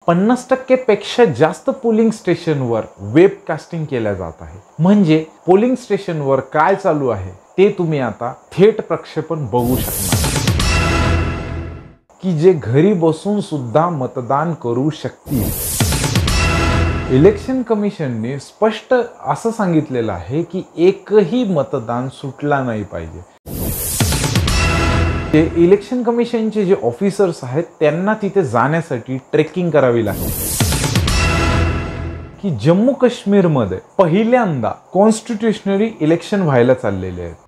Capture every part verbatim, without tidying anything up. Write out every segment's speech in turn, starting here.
पन्नास टक्के पेक्षा जास्त पोलिंग स्टेशनवर वेबकास्टिंग केल्या जात आहे। म्हणजे पोलिंग स्टेशनवर काय चालू आहे ते तुम्ही आता थेट प्रक्षेपण बघू शकणार, की जे घरी बसून सुद्धा मतदान करू शकतील। इलेक्शन कमिशनने स्पष्ट असं सांगितलेलं आहे की एकही मतदान सुटला नाही पाहिजे। ते इलेक्शन कमिशनचे जे ऑफिसर्स आहेत त्यांना तिथे जाण्यासाठी ट्रेकिंग करावी लागते। की जम्मू काश्मीर मध्ये पहिल्यांदा कॉन्स्टिट्यूशनरी इलेक्शन व्हायला चाललेले आहेत।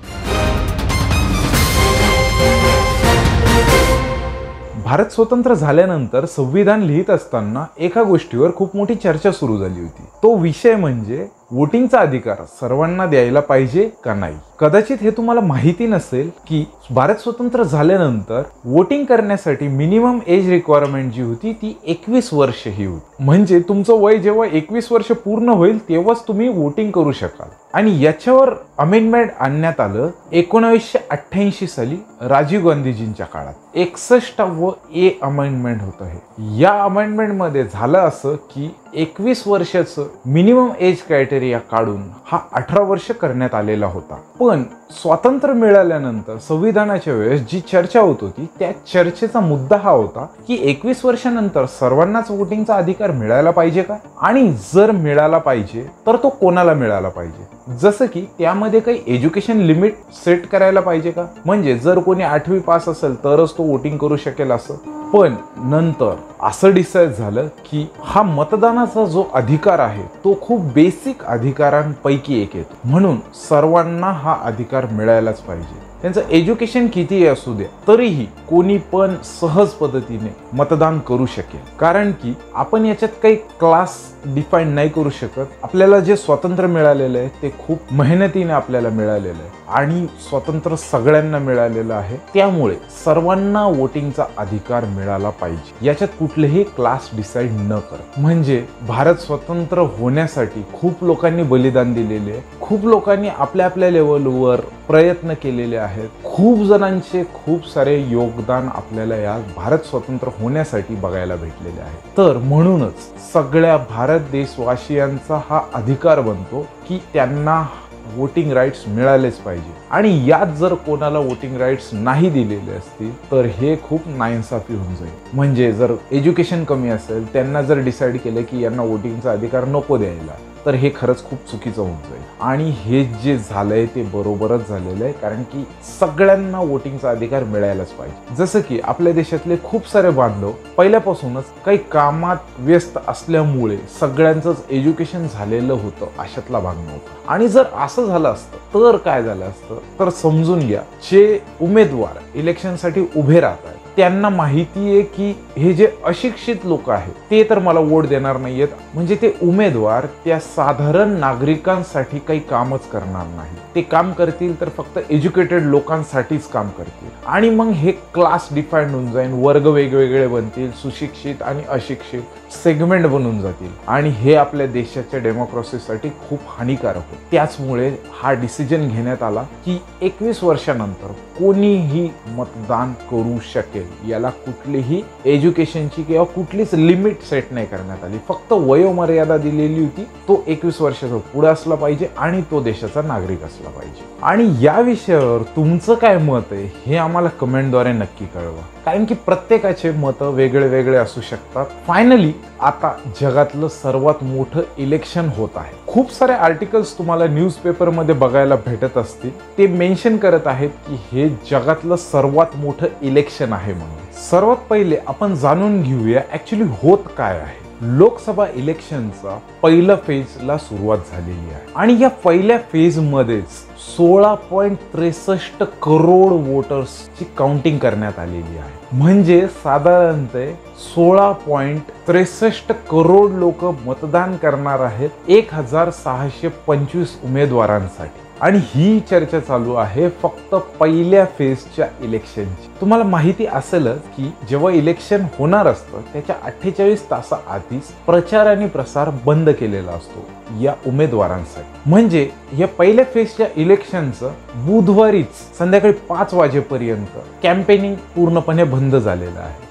भारत स्वतंत्र झाल्यानंतर संविधान लिहित असताना एका गोष्टीवर खूप मोठी चर्चा सुरू झाली होती। तो विषय म्हणजे वोटिंगचा अधिकार सर्वांना द्यायला पाहिजे का नाही। कदाचित हे तुम्हाला माहिती नसेल की भारत स्वतंत्र झाल्यानंतर वोटिंग करण्यासाठी मिनिमम एज रिक्वायरमेंट जी होती ती एकवीस वर्ष ही होती। म्हणजे तुमचं वय जेव्हा एकवीस वर्ष पूर्ण होईल तेव्हाच तुम्ही वोटिंग करू शकाल। आणि याच्यावर अमेंडमेंट आणण्यात आलं एकोणीसशे अठ्ठ्याऐंशी साली राजीव गांधीजींच्या काळात। एकसष्टावं ए अमेंडमेंट होतं हे। या अमेंडमेंट मध्ये झालं असं की एकवीस वर्षाचं मिनिमम एज क्रायटेरिया काढून हा अठरा वर्ष करण्यात आलेला होता। पण स्वातंत्र्य मिळाल्यानंतर संविधानाच्या वेळेस जी चर्चा होत होती त्या चर्चेचा मुद्दा हा होता की एकवीस वर्षानंतर सर्वांनाच वोटिंगचा अधिकार मिळायला पाहिजे का, आणि जर मिळाला पाहिजे तर तो कोणाला मिळाला पाहिजे। जसं की त्यामध्ये काही एज्युकेशन लिमिट सेट करायला पाहिजे का, म्हणजे जर कोणी आठवी पास असेल तरच तो वोटिंग करू शकेल असं। पण नंतर असं डिसाईड झालं की हा मतदानाचा जो अधिकार आहे तो खूप बेसिक अधिकारांपैकी एक येतो, म्हणून सर्वांना हा अधिकार मिळायलाच पाहिजे। त्यांचं एज्युकेशन कितीही असू द्या तरीही कोणी पण सहज पद्धतीने मतदान करू शकेल। कारण की आपण याच्यात काही क्लास डिफाईन नाही करू शकत। आपल्याला जे स्वातंत्र्य मिळालेलं आहे ते खूप मेहनतीने आपल्याला मिळालेलं आहे आणि स्वातंत्र्य सगळ्यांना मिळालेलं आहे, त्यामुळे सर्वांना वोटिंगचा अधिकार मिळाला पाहिजे। याच्यात कुठलेही क्लास डिसाईड न कर। म्हणजे भारत स्वतंत्र होण्यासाठी खूप लोकांनी बलिदान दिलेले आहे, खूप लोकांनी आपल्या आपल्या लेवलवर प्रयत्न केलेले आहेत, खूप जणांचे खूप सारे योगदान आपल्याला या भारत स्वतंत्र होण्यासाठी बघायला भेटलेले आहे। तर म्हणूनच सगळ्या भारत देशवासियांचा हा अधिकार बनतो की त्यांना वोटिंग राईट्स मिळालेच पाहिजे। आणि यात जर कोणाला वोटिंग राईट्स नाही दिलेले असतील तर हे खूप नाइंसाफी होऊन जाईल। म्हणजे जर एज्युकेशन कमी असेल त्यांना जर डिसाईड केलं की यांना वोटिंगचा अधिकार नको द्यायला तर हे खरंच खूप चुकीचं होऊन जाईल। आणि हे जे झालंय ते बरोबरच झालेलं आहे, कारण की सगळ्यांना वोटिंगचा अधिकार मिळायलाच पाहिजे। जसं की आपल्या देशातले खूप सारे बांधव पहिल्यापासूनच काही कामात व्यस्त असल्यामुळे सगळ्यांचंच एज्युकेशन झालेलं होतं अशातला भाग नव्हता। आणि जर असं झालं असतं तर काय झालं असतं तर समजून घ्या, जे उमेदवार इलेक्शनसाठी उभे राहतात त्यांना माहिती आहे की हे जे अशिक्षित लोक आहेत ते तर मला वोट देणार नाहीयेत, म्हणजे ते उमेदवार त्या साधारण नागरिकांसाठी काही कामच करणार नाही। ते काम करतील तर फक्त एज्युकेटेड लोकांसाठीच काम करतील। आणि मग हे क्लास डिफाईन होऊन जाईल, वर्ग वेगवेगळे बनतील, सुशिक्षित आणि अशिक्षित सेगमेंट बनून जातील, आणि हे आपल्या देशाच्या डेमोक्रेसीसाठी खूप हानिकारक होतं। त्याचमुळे हा डिसिजन घेण्यात आला की एकवीस वर्षानंतर कोणीही मतदान करू शकेल। याला कुठलीही एज्युकेशनची किंवा कुठलीच लिमिट सेट नाही करण्यात आली, फक्त वयोमर्यादा दिलेली होती, तो एकवीस वर्षाचा पुढे असला पाहिजे आणि तो देशाचा नागरिक असला पाहिजे। आणि या विषयावर तुमचं काय मत आहे हे आम्हाला कमेंटद्वारे नक्की कळवा, कारण की प्रत्येकाचे मत वेगळे वेगळे असू शकतात। फायनली आता जगातलं सर्वात मोठं इलेक्शन होत आहे। खूप सारे आर्टिकल्स तुम्हाला न्यूजपेपरमध्ये बघायला भेटत असतील, ते मेन्शन करत आहेत की हे जगातलं सर्वात मोठं इलेक्शन आहे म्हणून। सर्वात पहिले आपण जाणून घेऊया ऍक्च्युली होत काय आहे। लोकसभा इलेक्शनचा पहिल्या फेजला सुरुवात झालेली आहे आणि या पहिल्या फेज मध्येच सोळा पॉइंट त्रेसष्ट करोड वोटर्सची काउंटिंग करण्यात आलेली आहे। म्हणजे साधारणतः सोळा पॉइंट त्रेसष्ट करोड लोक मतदान करणार आहेत एक हजार सहाशे पंचवीस उमेदवारांसाठी। आणि ही चर्चा चालू आहे फक्त पहिल्या फेजच्या इलेक्शनची। तुम्हाला माहिती असेलच की जेव्हा इलेक्शन होणार असतं त्याच्या अठ्ठेचाळीस तासाआधीच प्रचार आणि प्रसार बंद केलेला असतो या उमेदवारांसाठी। म्हणजे या पहिल्या फेजच्या इलेक्शनचं बुधवारीच संध्याकाळी पाच वाजेपर्यंत कॅम्पेनिंग पूर्णपणे बंद झालेलं आहे।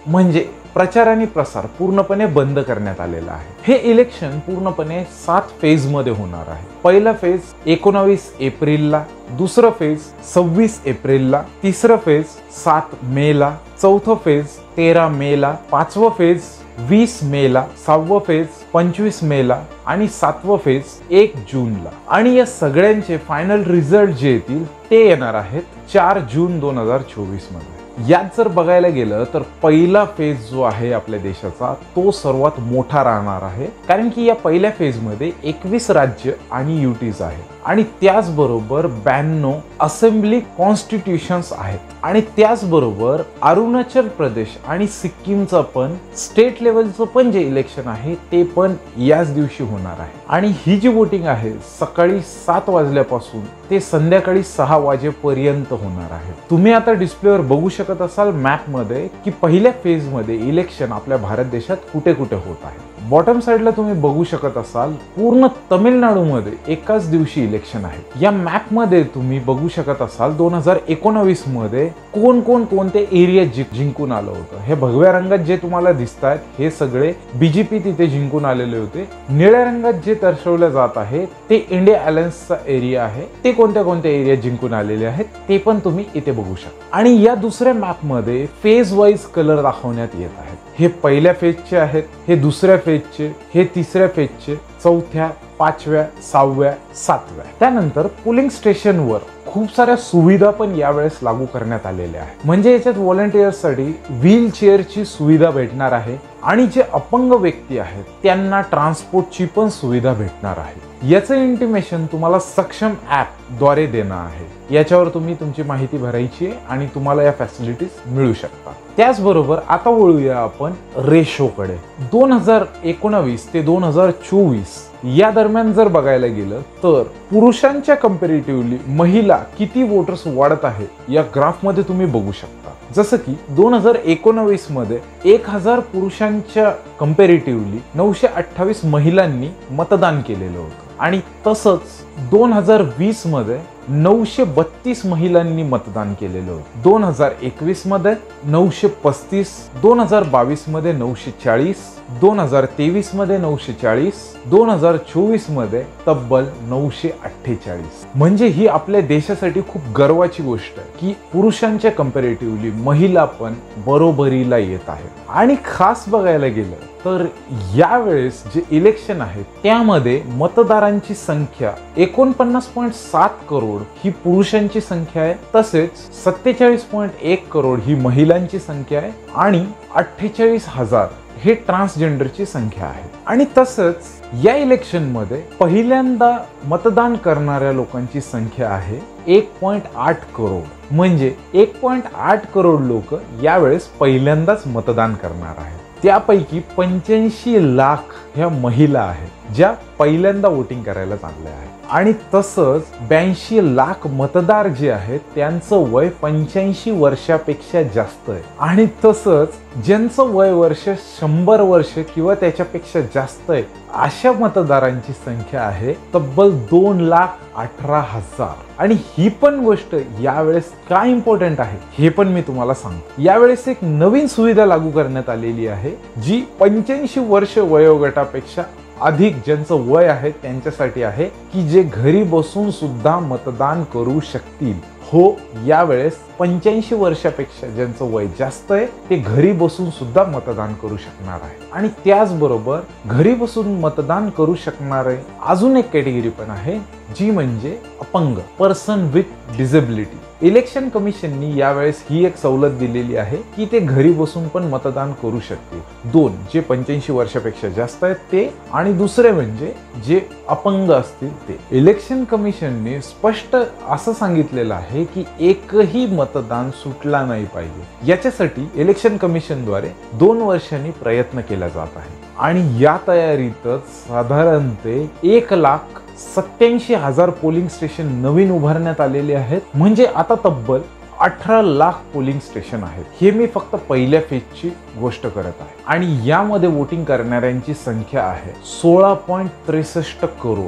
म्हणजे प्रचार आणि प्रसार पूर्णपणे बंद करण्यात आलेला आहे। हे इलेक्शन पूर्णपणे सात फेज मध्ये होणार आहे। पहिला फेज एकोणावीस एप्रिलला, दुसरा फेज सव्वीस एप्रिलला, तिसरा फेज सात मे ला, चौथा फेज तेरा मे ला, पाचवा फेज वीस मे ला, सहावा फेज पंचवीस मे ला आणि सातवा फेज एक जून ला। आणि या सगळ्यांचे फायनल रिझल्ट जे येतील ते येणार आहेत चार जून दोन हजार चोवीस मध्ये। यात जर बघायला गेलं तर पहिला फेज जो आहे आपल्या देशाचा तो सर्वात मोठा राहणार आहे, कारण की या पहिल्या फेज मध्ये एकवीस राज्य आणि युटीज आहेत आणि त्याचबरोबर ब्याण्णव असेंब्ली कॉन्स्टिट्यूशन्स आहेत आणि त्याचबरोबर अरुणाचल प्रदेश आणि सिक्कीमचं पण स्टेट लेवलचं पण जे इलेक्शन आहे ते पण याच दिवशी होणार आहे। आणि ही जी वोटिंग आहे सकाळी सात वाजल्यापासून ते संध्याकाळी सहा वाजेपर्यंत होणार आहे। तुम्ही आता डिस्प्लेवर बघू शकत असाल मॅप मध्ये की पहिल्या फेज मध्ये इलेक्शन आपल्या भारत देशात कुठे कुठे होत आहे। बॉटम साइडला तुम्ही बघू शकत असाल पूर्ण तामिळनाडू मध्ये एकाच दिवशी इलेक्शन आहे। या मॅप मध्ये तुम्ही बघू शकत असाल दोन हजार एकोणावीस मध्ये कोण कोण कोणते एरिया जिंकून आलं होतं। हे भगव्या रंगात जे तुम्हाला दिसत आहेत हे सगळे बीजेपी तिथे जिंकून आलेले होते। निळ्या रंगात जे दर्शवलं जात आहे ते इंडिया अलायन्सचा एरिया आहे। ते कोणत्या कोणत्या एरिया जिंकून आलेले आहेत ते पण तुम्ही इथे बघू शकता। आणि या दुसऱ्या मॅप मध्ये फेज वाईज कलर दाखवण्यात येत आहेत। हे पहिल्या फेजचे आहेत, हे दुसऱ्या फेजचे, हे तिसऱ्या फेजचे, चौथ्या, पाचव्या, सहाव्या, सातव्या। त्यानंतर पोलिंग स्टेशनवर खूप साऱ्या सुविधा पण यावेळेस लागू करण्यात आलेल्या आहेत। म्हणजे याच्यात व्हॉलंटियर्ससाठी व्हील चेअरची सुविधा भेटणार आहे आणि जे अपंग व्यक्ती आहेत त्यांना ट्रान्सपोर्टची पण सुविधा भेटणार आहे। याचं इंटिमेशन तुम्हाला सक्षम ॲप द्वारे देणं आहे। याच्यावर तुम्ही तुमची माहिती भरायची आहे आणि तुम्हाला या फॅसिलिटीज मिळू शकतात। त्याचबरोबर आता वळूया आपण रेशोकडे। दोन हजार एकोणावीस ते दोन हजार चोवीस या दरम्यान जर बघायला गेलं तर पुरुषांच्या कंपॅरेटिव्हली महिला किती वोटर्स वाढत आहेत या ग्राफ मध्ये तुम्ही बघू शकता। जसं की दोन हजार एकोणावीस मध्ये एक हजार पुरुषांच्या कंपॅरेटिव्हली नऊशे अठ्ठावीस महिलांनी मतदान केलेलं होतं आणि तसंच दोन हजार वीस मध्ये नऊशे बत्तीस महिलांनी मतदान केलेलं होतं। दोन हजार एकवीस मध्ये नऊशे पस्तीस, दोन हजार बावीस मध्ये नऊशे चाळीस, दोन हजार तेवीस मध्ये नऊशे चाळीस, दोन हजार चोवीस मध्ये तब्बल नऊशे अठ्ठेचाळीस। म्हणजे ही आपल्या देशासाठी खूप गर्वाची गोष्ट आहे की पुरुषांच्या कंपॅरेटिव्हली महिला पण बरोबरीला येत आहेत। आणि खास बघायला गेलं तर यावेळेस जे इलेक्शन आहे त्यामध्ये मतदारांची संख्या एकोणपन्नास पॉईंट सात करोड ही पुरुषांची संख्या आहे, तसेच सत्तेचाळीस पॉईंट एक करोड ही महिलांची संख्या आहे आणि अठ्ठेचाळीस हजार हे ट्रान्सजेंडरची संख्या आहे। आणि तसंच या इलेक्शन मध्ये पहिल्यांदा मतदान करणाऱ्या लोकांची संख्या आहे एक पॉईंट आठ करोड। म्हणजे एक पॉईंट आठ करोड लोक यावेळेस पहिल्यांदाच मतदान करणार आहेत। त्यापैकी पंच्याऐंशी लाख ह्या महिला आहेत ज्या पहिल्यांदा वोटिंग करायला चालल्या आहेत आणि तसंच ब्याऐंशी लाख मतदार जे आहेत त्यांचं वय पंच्याऐंशी वर्षापेक्षा जास्त आहे आणि तसंच ज्यांचं वय वर्ष शंभर वर्ष किंवा त्याच्यापेक्षा जास्त आहे अशा मतदारांची संख्या आहे तब्बल दोन लाख अठरा हजार। आणि ही पण गोष्ट यावेळेस काय इम्पॉर्टंट आहे हे पण मी तुम्हाला सांगतो। यावेळेस एक नवीन सुविधा लागू करण्यात आलेली आहे जी पंच्याऐंशी वर्ष वयोगटापेक्षा अधिक ज्यांचं वय आहे त्यांच्यासाठी आहे की जे घरी बसून सुद्धा मतदान करू शकतील। हो, यावेळेस पंच्याऐंशी वर्षापेक्षा ज्यांचं वय जास्त आहे ते घरी बसून सुद्धा मतदान करू शकणार आहे। आणि त्याचबरोबर घरी बसून मतदान करू शकणारे अजून एक कॅटेगरी पण आहे जी म्हणजे अपंग, पर्सन विथ डिसेबिलिटी। इलेक्शन कमिशननी यावेळेस ही एक सवलत दिलेली आहे की ते घरी बसून पण मतदान करू शकतील। दोन, जे पंच्याऐंशी वर्षापेक्षा जास्त आहेत ते आणि दुसरे म्हणजे जे अपंग असतील ते। इलेक्शन कमिशनने स्पष्ट असं सांगितलेलं आहे की एकही मतदान सुटला नाही पाहिजे। याच्यासाठी इलेक्शन कमिशनद्वारे दोन वर्षांनी प्रयत्न केला जात आहे आणि या तयारीतच साधारणतः एक लाख सत्याऐंशी हजार पोलिंग स्टेशन नवीन उभारण्यात आलेले आहेत। म्हणजे आता तब्बल अठरा लाख पोलिंग स्टेशन आहेत। हे मी फक्त पहिल्या फेजची गोष्ट करत आहे आणि यामध्ये वोटिंग करणाऱ्यांची संख्या आहे सोळा पॉईंट त्रेसष्ट करोड।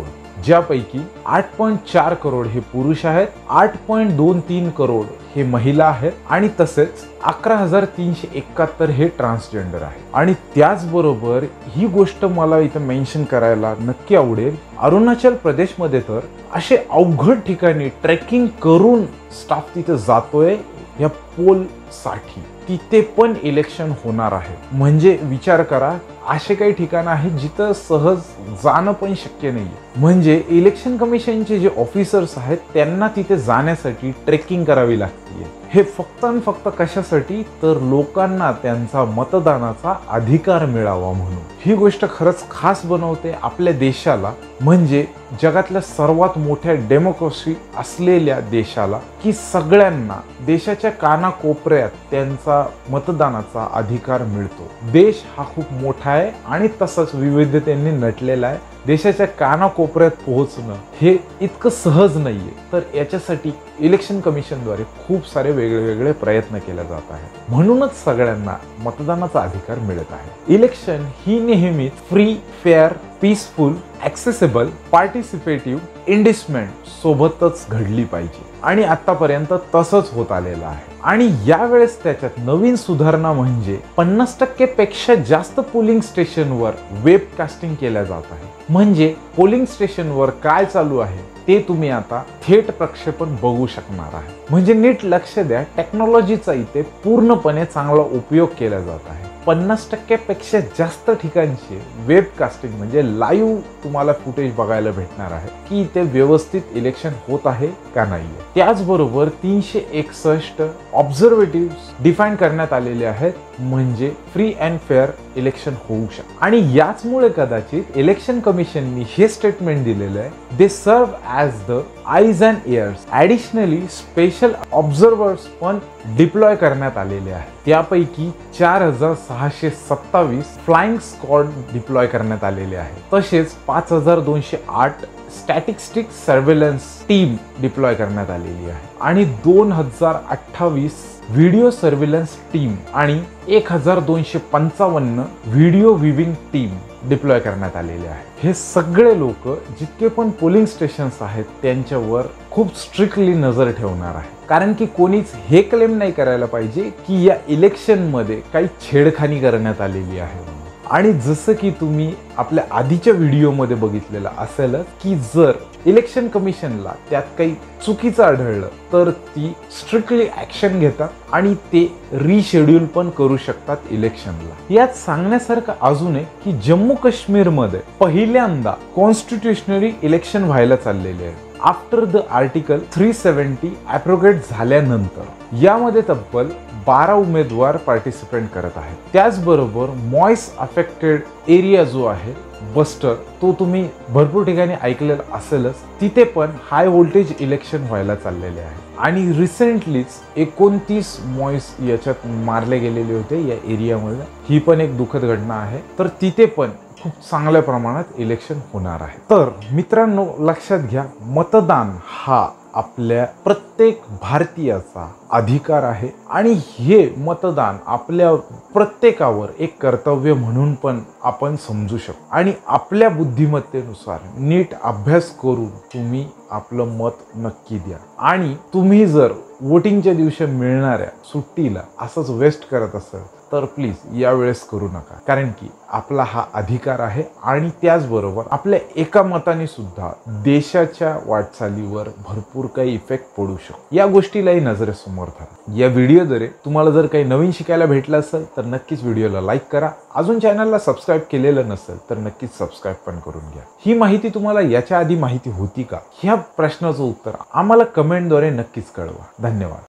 ज्यापैकी आठ पॉईंट चार करोड हे पुरुष आहेत, आठ पॉईंट दोन तीन करोड हे महिला आहेत आणि तसेच अकरा हजार तीनशे एकाहत्तर हे ट्रान्सजेंडर आहे. आणि त्याचबरोबर ही गोष्ट मला इथं मेन्शन करायला नक्की आवडेल, अरुणाचल प्रदेशमध्ये तर असे अवघड ठिकाणी ट्रेकिंग करून स्टाफ तिथे जातोय या पोल साठी. तिथे पण इलेक्शन होणार आहे. म्हणजे विचार करा, असे काही ठिकाण आहेत जिथं सहज जाणं पण शक्य नाहीये. म्हणजे इलेक्शन कमिशनचे जे ऑफिसर्स आहेत त्यांना तिथे जाण्यासाठी ट्रेकिंग करावी लागते. हे फक्त आणि फक्त कशासाठी, तर लोकांना त्यांचा मतदानाचा अधिकार मिळावा म्हणून. ही गोष्ट खरंच खास बनवते आपल्या देशाला, म्हणजे जगातल्या सर्वात मोठ्या डेमोक्रेसी असलेल्या देशाला, की सगळ्यांना देशाच्या कानाकोपऱ्यात त्यांचा मतदानाचा अधिकार मिळतो. देश हा खूप मोठा आहे आणि तसंच विविधतेने नटलेला आहे. देशाच्या कानाकोपऱ्यात पोहोचणं हे इतकं सहज नाहीये. तर याच्यासाठी इलेक्शन कमिशनद्वारे खूप सारे वेगवेगळे प्रयत्न केले जात आहेत. म्हणूनच सगळ्यांना मतदानाचा अधिकार मिळत आहे. इलेक्शन ही नेहमीच free, fair, peaceful, accessible, participative, इंडिस्मेंट सोबतच घडली पाहिजे आणि आतापर्यंत तसंच होत आलेलं आहे. आणि यावेळेस त्याच्यात नवीन सुधारणा म्हणजे पन्नास टक्के पेक्षा जास्त पोलिंग स्टेशनवर वेबकास्टिंग केल्या जात आहे. म्हणजे पोलिंग स्टेशनवर काय चालू आहे ते तुम्ही आता थेट प्रक्षेपण बघू शकणार आहे. म्हणजे नीट लक्ष द्या, टेक्नॉलॉजीचा इथे पूर्णपणे चांगला उपयोग केला जात आहे. पन्नास टक्क्यापेक्षा जास्त ठिकाणचे वेबकास्टिंग म्हणजे लाईव्ह तुम्हाला फुटेज बघायला भेटणार आहे की इथे व्यवस्थित इलेक्शन होत आहे का नाहीये. त्याचबरोबर तीनशे एकसष्ट ऑब्झर्वेटिव्ह डिफाईन करण्यात आलेले आहेत, म्हणजे फ्री अँड फेअर इलेक्शन होऊ शकते. आणि याचमुळे कदाचित इलेक्शन कमिशननी हे स्टेटमेंट दिलेलं आहे, they serve as the eyes and ears. Additionally special observers पण डिप्लॉय करण्यात आलेले आहेत. त्यापैकी चार हजार सहाशे सत्तावीस फ्लाइंग स्क्वॉड डिप्लॉय करण्यात आलेले आहेत. तसेच पाच हजार दोनशे आठ स्टॅटिस्टिक सर्व्हेलन्स टीम डिप्लॉय करण्यात आलेली आहे आणि दोन हजार अठ्ठावीस व्हिडिओ सर्व्हेलन्स टीम आणि एक हजार दोनशे पंचावन्न व्हिडिओ व्हिविंग टीम डिप्लॉय करण्यात आलेले आहे. हे सगळे लोक जितके पण पोलिंग स्टेशन्स आहेत त्यांच्यावर खूप स्ट्रिक्टली नजर ठेवणार आहे. कारण की कोणीच हे क्लेम नाही करायला पाहिजे की या इलेक्शनमध्ये काही छेडखानी करण्यात आलेली आहे. आणि जसं की तुम्ही आपल्या आधीच्या व्हिडिओमध्ये बघितलेलं असेलच की जर इलेक्शन कमिशनला त्यात काही चुकीचं आढळलं तर ती स्ट्रिक्टली ॲक्शन घेतात आणि ते रिशेड्यूल पण करू शकतात इलेक्शनला. यात सांगण्यासारखं अजून आहे की जम्मू काश्मीरमध्ये पहिल्यांदा कॉन्स्टिट्युशनली इलेक्शन व्हायला चाललेले आहे after the article three seventy abrogate झाल्यानंतर. यामध्ये तब्बल बारा उमेदवार पार्टिसिपेट करत आहेत. त्याचबरोबर मॉइस अफेक्टेड एरिया जो आहे बस्टर, तो तुम्ही भरपूर ठिकाणी ऐकलेला असेलच, तिथे पण हाय व्होल्टेज इलेक्शन व्हायला चाललेले आहे. आणि रिसेंटलीच एकोणतीस मॉइस याच्यात मारले गेलेले होते या एरियामध्ये. ही पण एक दुःखद घटना आहे. तर तिथे पण खूप चांगल्या प्रमाणात इलेक्शन होणार आहे. तर मित्रांनो, लक्षात घ्या, मतदान हा आपल्या प्रत्येक भारतीयाचा अधिकार आहे आणि हे मतदान आपल्या प्रत्येकावर एक कर्तव्य म्हणून पण आपण समजू शकतो. आणि आपल्या बुद्धिमत्तेनुसार नीट अभ्यास करून तुम्ही आपलं मत नक्की द्या. आणि तुम्ही जर वोटिंगच्या दिवशी मिळणाऱ्या सुट्टीला असंच वेस्ट करत असाल तर प्लीज यावेळेस करू नका. कारण की आपला हा अधिकार आहे आणि त्याचबरोबर आपल्या एका मताने सुद्धा देशाच्या वाटचालीवर भरपूर काही इफेक्ट पडू शकतो. या गोष्टीलाही नजरेसमोर धरा. या व्हिडिओद्वारे तुम्हाला जर काही नवीन शिकायला भेटलं असेल तर नक्कीच व्हिडिओला लाईक करा. अजून चॅनलला सबस्क्राईब केलेलं नसेल तर नक्कीच सबस्क्राईब पण करून घ्या. ही माहिती तुम्हाला याच्या आधी माहिती होती का, ह्या प्रश्नाचं उत्तर आम्हाला कमेंटद्वारे नक्कीच कळवा. धन्यवाद.